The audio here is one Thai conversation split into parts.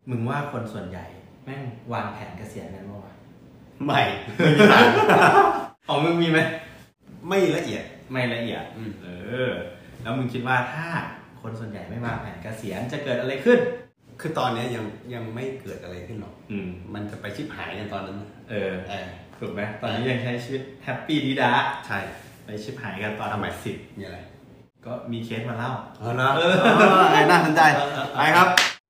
มึงว่าคนส่วนใหญ่แม่งวางแผนเกษียณกันมั้ยวะไม่มีทางของมึงมีไหมไม่ละเอียดแล้วมึงคิดว่าถ้าคนส่วนใหญ่ไม่วางแผนเกษียณจะเกิดอะไรขึ้นคือตอนนี้ยังไม่เกิดอะไรขึ้นหรอกมันจะไปชิบหายกันตอนนั้นถูกไหมตอนนี้ยังใช้ชีวิตแฮปปี้ดีด้าใช่ไปชิบหายกันตอนทำไมมีอะไรก็มีเคสมาเล่าน่าสนใจไปครับ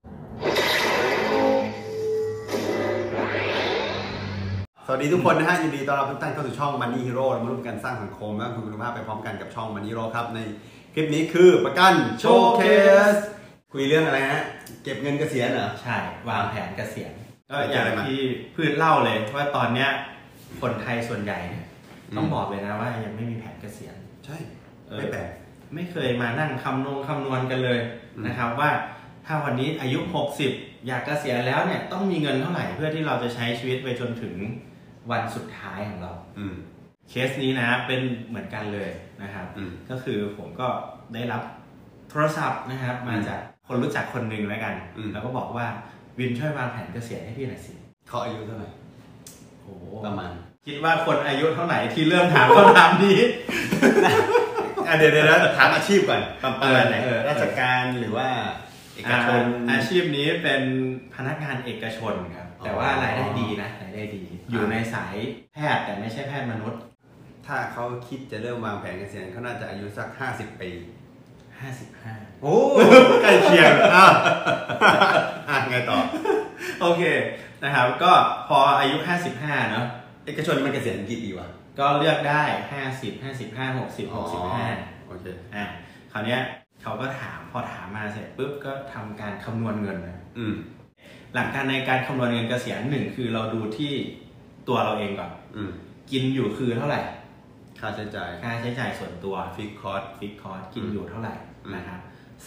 สวัสดีทุกคนนะฮะยินดีต้อนรับทุกท่านเข้าสู่ช่อง Money Hero เรามาร่วมกันสร้างสังคมและคุณภาพไปพร้อมกันกับช่อง Money Hero ครับในคลิปนี้คือประกันโชว์เคสคุยเรื่องอะไรฮะเก็บเงินเกษียณเหรอใช่วางแผนเกษียณก็อย่างที่พืชเล่าเลยว่าตอนเนี้ยคนไทยส่วนใหญ่เนี่ยต้องบอกเลยนะว่ายังไม่มีแผนเกษียณใช่ไม่แปลกไม่เคยมานั่งคำนวณกันเลยนะครับว่าถ้าวันนี้อายุ60อยากเกษียณแล้วเนี่ยต้องมีเงินเท่าไหร่เพื่อที่เราจะใช้ชีวิตไปจนถึงวันสุดท้ายของเราเคสนี้นะเป็นเหมือนกันเลยนะครับก็คือผมก็ได้รับโทรศัพท์นะครับมาจากคนรู้จักคนหนึ่งแล้วกันแล้วก็บอกว่าวินช่วยวางแผนเกษียณให้พี่หน่อยสิเขาอายุเท่าไหร่โอ้ประมาณคิดว่าคนอายุเท่าไหร่ที่เริ่มถามคำถามนี้เดี๋ยวถามอาชีพก่อนประมาณไหนราชการหรือว่าเอกชนอาชีพนี้เป็นพนักงานเอกชนครับแต่ว่ารายได้ดีนะรายได้ดีอยู่ในสายแพทย์แต่ไม่ใช่แพทย์มนุษย์ถ้าเขาคิดจะเริ่มวางแผนเกษียณเขาน่าจะอายุสัก50 ปี 55 โอ้ใกล้เคียงไงต่อโอเคนะครับก็พออายุ55เนาะเอกชนมันเกษียณกี่ปีวะก็เลือกได้50 55 60 65 โอเคคราวนี้เขาก็ถามพอถามมาเสร็จปุ๊บก็ทำการคำนวณเงินนะหลักการในการคำนวณเงินเกษียณ1คือเราดูที่ตัวเราเองก่อนกินอยู่คือเท่าไหร่ค่าใช้จ่ายส่วนตัวฟิกคอร์สกินอยู่เท่าไหร่นะครับ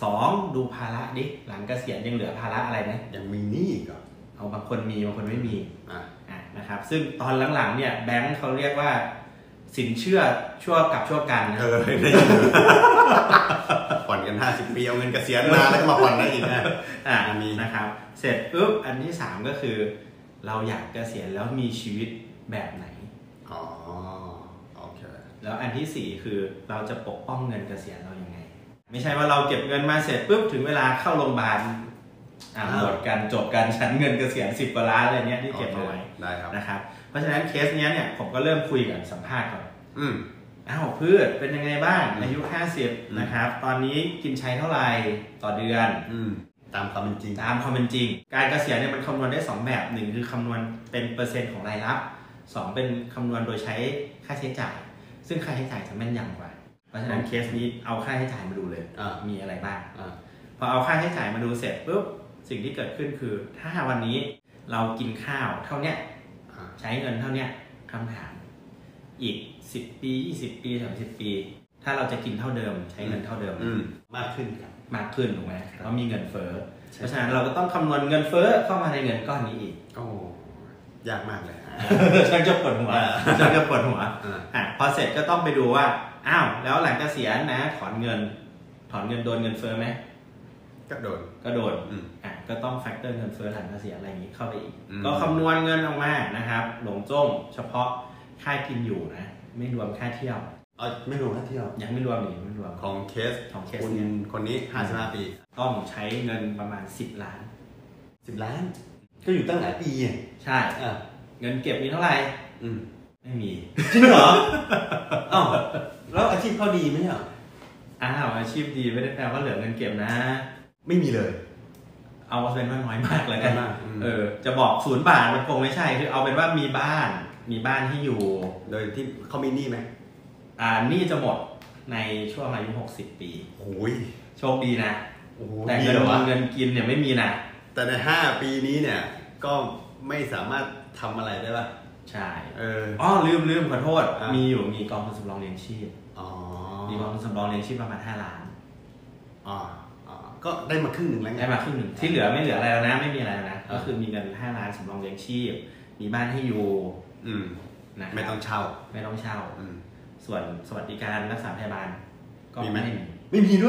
2ดูภาระดิหลังเกษียณยังเหลือภาระอะไรไหมยังมีหนี้ก็เอาบางคนมีบางคนไม่มีนะครับซึ่งตอนหลังๆเนี่ยแบงค์เขาเรียกว่าสินเชื่อชั่วกันนะได้ยินผ่อนกัน50 ปีเอาเงินเกษียณมาแล้วก็มาผ่อนได้อีกนะมีนะครับเสร็จปุ๊บอันที่3ก็คือเราอยากเกษียณแล้วมีชีวิตแบบไหนโอเคแล้วอันที่4คือเราจะปกป้องเงินเกษียณเรายังไงไม่ใช่ว่าเราเก็บเงินมาเสร็จปุ๊บถึงเวลาเข้าโรงพยาบาลหมดกันจบกันชั้นเงินเกษียณ10 กว่าล้านอะไรเนี้ยที่เก็บเอาไว้นะครับเพราะฉะนั้นเคสเนี้ยเนี่ยผมก็เริ่มคุยกันสัมภาษณ์ก่อนพืชเป็นยังไงบ้างอายุ50นะครับตอนนี้กินใช้เท่าไหร่ต่อเดือนตามความเป็นจริงการเกษียณเนี่ยมันคำนวณได้2แบบ1คือคำนวณเป็นเปอร์เซ็นต์ของรายรับ2เป็นคำนวณโดยใช้ค่าใช้จ่ายซึ่งค่าใช้จ่ายจะแม่นยำกว่าเพราะฉะนั้นเคสนี้เอาค่าใช้จ่ายมาดูเลยมีอะไรบ้างพอเอาค่าใช้จ่ายมาดูเสร็จปุ๊บสิ่งที่เกิดขึ้นคือถ้าวันนี้เรากินข้าวเท่าเนี้ยใช้เงินเท่าเนี้ยคำถามอีก10 ปี20 ปี30 ปีถ้าเราจะกินเท่าเดิมใช้เงินเท่าเดิมมากขึ้นถูกไหมเพราะมีเงินเฟ้อเพราะฉะนั้นเราก็ต้องคำนวณเงินเฟ้อเข้ามาในเงินก้อนนี้อีกยากมากเลยฉันจะปวดหัวพอเสร็จก็ต้องไปดูว่าอ้าวแล้วหลังเกษียณนะถอนเงินโดนเงินเฟ้อไหมก็โดนก็ต้องแฟกเตอร์เงินเฟ้อหลังเกษียณอะไรอย่างนี้เข้าไปอีกก็คำนวณเงินออกมานะครับหลงจ้งเฉพาะค่ากินอยู่นะไม่รวมค่าเที่ยวไม่รวมค่าเที่ยวยังไม่รวมของเคสคนนี้55 ปีต้องใช้เงินประมาณ10 ล้านก็อยู่ตั้งหลายปีใช่เงินเก็บมีเท่าไหร่ไม่มีจริงเหรอแล้วอาชีพเขาดีไหมอาชีพดีไม่ได้แปลว่าเหลือเงินเก็บนะไม่มีเลยเอาเป็นว่าน้อยมากแล้วกันจะบอก0 บาทมันคงไม่ใช่คือเอาเป็นว่ามีบ้านที่อยู่โดยที่เขามีหนี้ไหมหนี้จะหมดในช่วงอายุ60 ปีโอ้ยโชคดีนะแต่เงินกินเนี่ยไม่มีนะแต่ใน5 ปีนี้เนี่ยก็ไม่สามารถทำอะไรได้ป่ะใช่ลืมขอโทษมีกองทุนสำรองเลี้ยงชีพมีกองทุนสำรองเลี้ยงชีพประมาณ5 ล้านก็ได้มาครึ่งหนึ่งแล้วได้มาครึ่งหนึ่งที่เหลือไม่เหลืออะไรแล้วนะไม่มีอะไรแล้วนะก็คือมีเงิน5 ล้านสำรองเลี้ยงชีพมีบ้านให้อยู่นะไม่ต้องเช่าส่วนสวัสดิการรักษาพยาบาลก็ไม่มีด้วย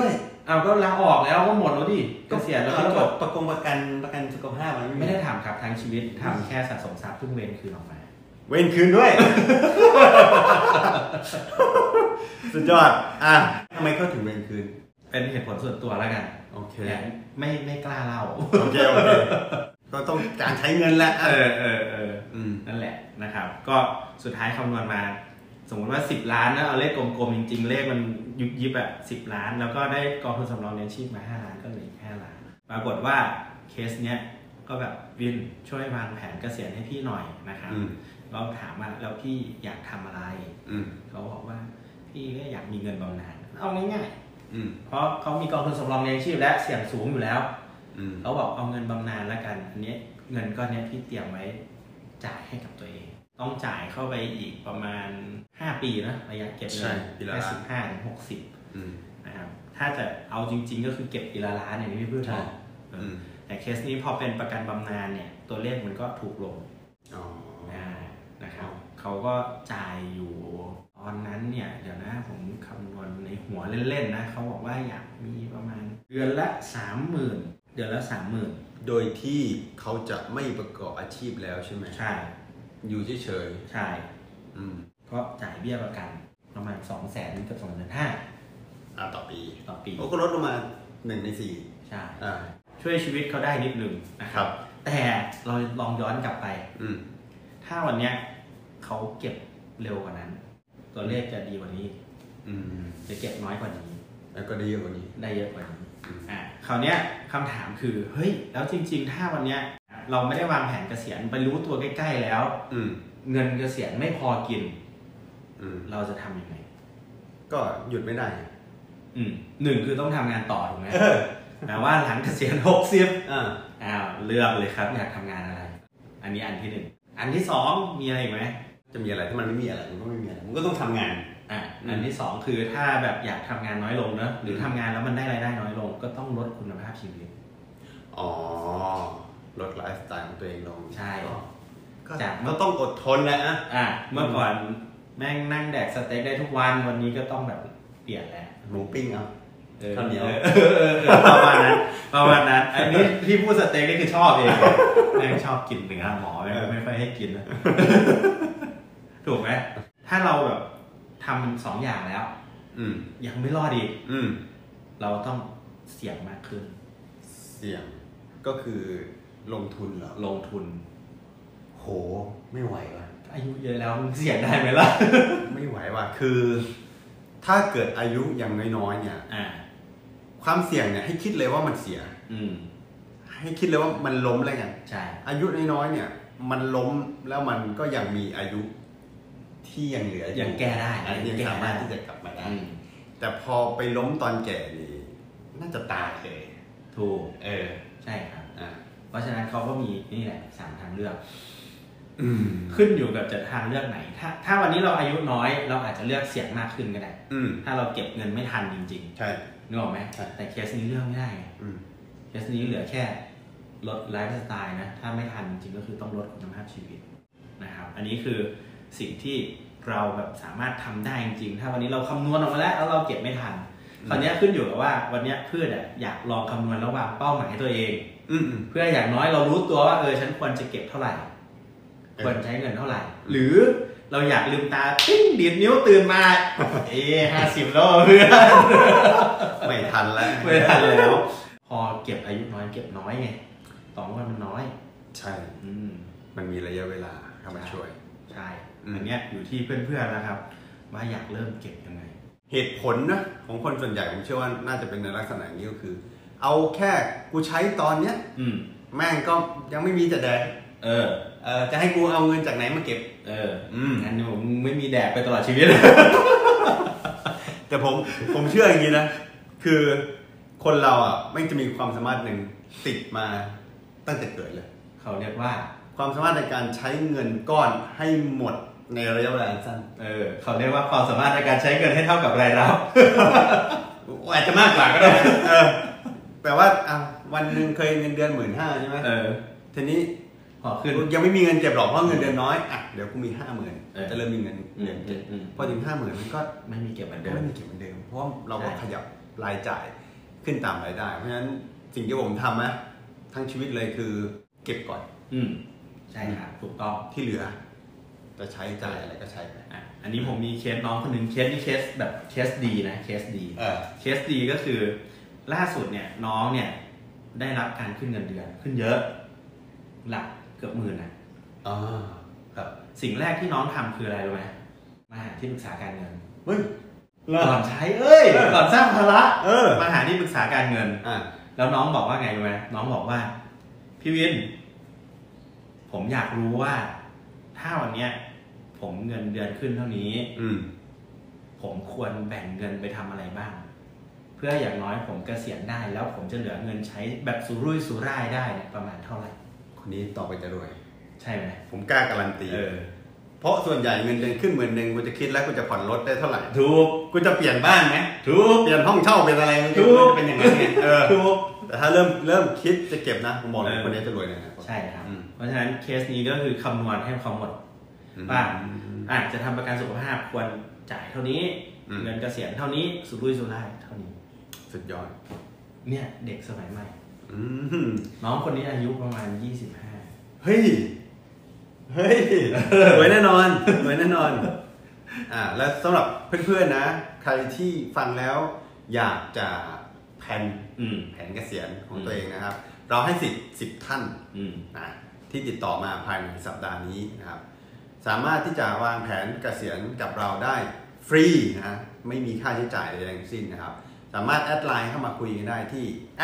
เอาก็ลาออกแล้วก็หมดแล้วดิเกษียณแล้วก็จบประกันสุขภาพอะไรไม่ได้ทำครับทั้งชีวิตทำแค่สะสมทรัพย์เพิ่งเว้นคืนออกมาเว้นคืนด้วย สุดยอดทำไมเขาถึงเว้นคืนเป็นเหตุผลส่วนตัวแล้วกันโอเคไม่กล้าเล่าโอเคก็ต้องการใช้เงินแหละนั่นแหละนะครับก็สุดท้ายคำนวณมาสมมติว่า10 ล้านนะเอาเลขกลมๆจริงๆเลขมันยิบ10 ล้านแล้วก็ได้กองทุนสำรองเลี้ยงชีพมา5 ล้านก็เหลือ5 ล้านปรากฏว่าเคสเนี้ยก็แบบวินช่วยวางแผนเกษียณให้พี่หน่อยนะครับเราถามว่าแล้วพี่อยากทำอะไรเขาบอกว่าพี่ก็อยากมีเงินบำนาญเอาง่ายๆเพราะเขามีกองทุนสำรองเลี้ยงชีพและเสี่ยงสูงอยู่แล้วเขาบอกเอาเงินบำนาญแล้วกันอันนี้เงินก้อนนี้พี่เตรียมไว้จ่ายให้กับตัวเองต้องจ่ายเข้าไปอีกประมาณ5 ปีนะระยะเก็บเงินแค่15 ถึง 60นะครับถ้าจะเอาจริงๆก็คือเก็บปีละล้านอย่างที่พี่พูดนะแต่เคสนี้พอเป็นประกันบำนาญเนี่ยตัวเลขมันก็ถูกลงนะครับเขาก็จ่ายอยู่ตอนนั้นเนี่ยเดี๋ยวนะผมคำนวณในหัวเล่นๆนะเขาบอกว่าอยากมีประมาณเดือนละ 30,000 เดือนละ 30,000 โดยที่เขาจะไม่ประกอบอาชีพแล้วใช่ไหมใช่อยู่เฉยๆใช่เพราะจ่ายเบี้ยประกันประมาณ 200,000 กับ 250,000 ต่อปีโอ้ก็ลดลงมา1 ใน 4 ใช่ช่วยชีวิตเขาได้นิดนึงนะครับแต่เราลองย้อนกลับไปถ้าวันเนี้ยเขาเก็บเร็วกว่านั้นตัวเลขจะดีกว่านี้จะเก็บน้อยกว่านี้แล้วก็ได้เยอะกว่านี้ได้เยอะกว่านี้คราวเนี้ยคำถามคือเฮ้ยแล้วจริงๆถ้าวันเนี้ยเราไม่ได้วางแผนเกษียณไปรู้ตัวใกล้ๆแล้วเงินเกษียณไม่พอกินเราจะทำยังไงก็หยุดไม่ได้ 1คือต้องทำงานต่อถูกไหมแต่ว่าหลังเกษียณ60เลือกเลยครับอยากทำงานอะไรอันนี้อันที่1อันที่2มีอะไรไหมจะมีอะไรถ้ามันไม่มีอะไรมันก็ไม่มีอะไรมันก็ต้องทำงานอันที่2คือถ้าแบบอยากทำงานน้อยลงนะหรือทำงานแล้วมันได้รายได้น้อยลงก็ต้องลดคุณภาพชีวิตลดไลฟ์สไตล์ของตัวเองลงใช่ก็ต้องอดทนแหละเมื่อก่อนแม่งนั่งแดกสเต็กได้ทุกวันวันนี้ก็ต้องแบบเปลี่ยนแล้วหมูปิ้งข้าวเหนียวประมาณนั้นอันนี้ที่พูดสเต็กนี่คือชอบเองแม่งชอบกินเนื้อหมอไม่ค่อยให้กินนะถูกไหมถ้าเราแบบทำ2 อย่างแล้วยังไม่รอดอีกเราต้องเสี่ยงมากขึ้นเสี่ยงก็คือลงทุนเหรอลงทุนโหไม่ไหวว่ะอายุเยอะแล้วเสี่ยงได้ไหมล่ะไม่ไหวว่ะคือถ้าเกิดอายุยังน้อยๆเนี่ยความเสี่ยงเนี่ยให้คิดเลยว่ามันเสียให้คิดเลยว่ามันล้มแล้วกันใช่อายุน้อยๆเนี่ยมันล้มแล้วมันก็ยังมีอายุที่ยังเหลือยังแก้ได้ยังสามารถที่จะกลับมาได้แต่พอไปล้มตอนแก่นี่น่าจะตายเลยถูกใช่ครับเพราะฉะนั้นเขาก็มีนี่แหละ3 ทางเลือกขึ้นอยู่กับจะทางเลือกไหนถ้าวันนี้เราอายุน้อยเราอาจจะเลือกเสี่ยงมากขึ้นก็ได้ถ้าเราเก็บเงินไม่ทันจริงๆใช่นึกออกไหมแต่เคสนี้เลือกไม่ได้เคสนี้เหลือแค่ลดไลฟ์สไตล์นะถ้าไม่ทันจริงก็คือต้องลดคุณภาพชีวิตนะครับอันนี้คือสิ่งที่เราแบบสามารถทำได้จริงๆถ้าวันนี้เราคำนวณออกมาแล้วเราเก็บไม่ทันคราวนี้ขึ้นอยู่กับว่าวันนี้เพื่อนอยากลองคำนวณระหว่างเป้าหมายตัวเองเพื่ออย่างน้อยเรารู้ตัวว่าฉันควรจะเก็บเท่าไหร่ควรใช้เงินเท่าไหร่หรือเราอยากลืมตาปิ้งดีดนิ้วตื่นมา50 แล้วเพื่อนไม่ทันแล้วพอเก็บอายุน้อยเก็บน้อยไง2 วันมันน้อยใช่มันมีระยะเวลาเข้ามาช่วยใช่อันนี้อยู่ที่เพื่อนๆนะครับว่าอยากเริ่มเก็บยังไงเหตุผลนะของคนส่วนใหญ่ผมเชื่อว่าน่าจะเป็นในลักษณะนี้ก็คือเอาแค่กูใช้ตอนเนี้ยแม่งก็ยังไม่มีจะแดกจะให้กูเอาเงินจากไหนมาเก็บงั้นผมไม่มีแดกไปตลอดชีวิตแต่ผมเชื่ออย่างนี้นะคือคนเราไม่จะมีความสามารถหนึ่งติดมาตั้งแต่เกิดเลยเขาเรียกว่าความสามารถในการใช้เงินก้อนให้หมดในระยะเวลาสั้นเขาเรียกว่าความสามารถในการใช้เงินให้เท่ากับรายรับอาจจะมากกว่าก็ได้แปลว่าวันหนึ่งเคยเงินเดือน 15,000 ใช่ไหมทีนี้พอขึ้นยังไม่มีเงินเก็บหรอกเพราะเงินเดือนน้อยเดี๋ยวกูมี 50,000 จะเริ่มมีเงินเดือนเก็บพอถึง 50,000 มันก็ไม่มีเก็บเหมือนเดิมเพราะเราก็ขยับรายจ่ายคืขึ้นตามรายได้เพราะฉะนั้นสิ่งที่ผมทำนะทั้งชีวิตเลยคือเก็บก่อนใช่ครับถูกต้องที่เหลือจะใช้จ่ายอะไรก็ใช้ไปอันนี้ผมมีเคสน้องคนหนึ่งเคสนี้เคสแบบเคสดีนะเคสดีเคสดีก็คือล่าสุดเนี่ยน้องเนี่ยได้รับการขึ้นเงินเดือนขึ้นเยอะหลักเกือบ10,000ครับสิ่งแรกที่น้องทำคืออะไรรู้ไหมมาหาที่ปรึกษาการเงินก่อนใช้ก่อนสร้างภาระมาหาที่ปรึกษาการเงินแล้วน้องบอกว่าไงรู้ไหมน้องบอกว่าพี่วินผมอยากรู้ว่าถ้าวันเนี้ยผมเงินเดือนขึ้นเท่านี้ผมควรแบ่งเงินไปทำอะไรบ้างเพื่ออย่างน้อยผมเกษียณได้แล้วผมจะเหลือเงินใช้แบบสุรุ่ยสุร่ายได้ประมาณเท่าไหร่คนนี้ต่อไปจะรวยใช่ไหมผมกล้าการันตีเพราะส่วนใหญ่เงินเดือนขึ้น10,000กูจะคิดแล้วกูจะผ่อนรถได้เท่าไหร่ถูกกูจะเปลี่ยนบ้านไหมถูกเปลี่ยนห้องเช่าเป็นอะไรมันจะเป็นอย่างนั้นไงถูกแต่ถ้าเริ่มคิดจะเก็บนะผมบอกเลยคนนี้จะรวยแน่ใช่ครับเพราะฉะนั้นเคสนี้ก็คือคำนวณให้เขาหมดว่าจะทำประกันสุขภาพควรจ่ายเท่านี้เงินเกษียณเท่านี้สุรุ่ยสุร่ายเท่านี้สุดยอดเนี่ยเด็กสมัยใหม่น้องคนนี้อายุประมาณ25 เฮ้ยรวยแน่นอนแล้วสำหรับเพื่อนๆนะใครที่ฟังแล้วอยากจะแผนเกษียณของตัวเองนะครับเราให้10ท่านที่ติดต่อมาภายในสัปดาห์นี้นะครับสามารถที่จะวางแผนเกษียณกับเราได้ฟรีนะไม่มีค่าใช้จ่ายใดๆทั้งสิ้นนะครับสามารถแอดไลน์เข้ามาคุยกันได้ที่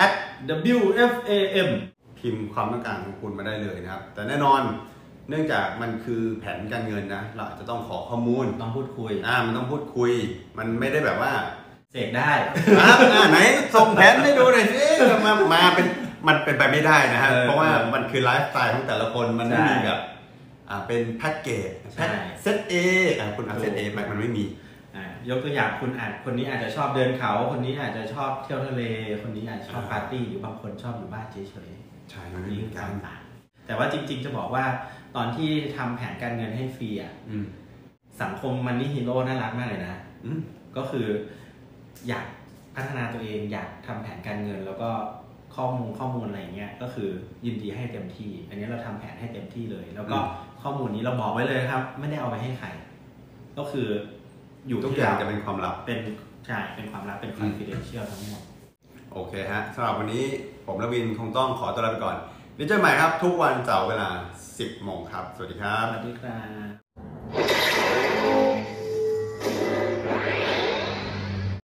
@WFAM พิมพ์ความต้องการของคุณมาได้เลยนะครับแต่แน่นอนเนื่องจากมันคือแผนการเงินนะเราอาจจะต้องขอข้อมูลต้องพูดคุยมันต้องพูดคุยมันไม่ได้แบบว่าเสกได้ไหนส่งแผนให้ดูหน่อยสิมาเป็นมันเป็นไปไม่ได้นะฮะเพราะว่ามันคือไลฟ์สไตล์ของแต่ละคนมันไม่มีแบบเป็นแพ็กเกจเซตเอคุณเซตเอไปมันไม่มียกตัวอย่างคนนี้อาจจะชอบเดินเขาคนนี้อาจจะชอบเที่ยวทะเลคนนี้อาจจะชอบปาร์ตี้หรือบางคนชอบอยู่บ้านเฉยๆใช่มันมีการต่างแต่ว่าจริงๆจะบอกว่าตอนที่ทำแผนการเงินให้ฟรีสังคมมันนี่ฮีโร่น่ารักมากเลยนะก็คืออยากพัฒนาตัวเองอยากทำแผนการเงินแล้วก็ข้อมูลอะไรเงี้ยก็คือยินดีให้เต็มที่อันนี้เราทำแผนให้เต็มที่เลยแล้วก็ข้อมูลนี้เราบอกไว้เลยครับไม่ได้เอาไปให้ใครก็คืออยู่ทุกอย่างจะเป็นความลับเป็นความลับเป็น confidential ทั้งหมดโอเคฮะสำหรับวันนี้ผมและวินคงต้องขอตัวลาไปก่อนเดี๋ยวเจอกันใหม่ครับทุกวันเสาร์เวลา 10 โมงครับสวัสดีครับสวัสดีครับ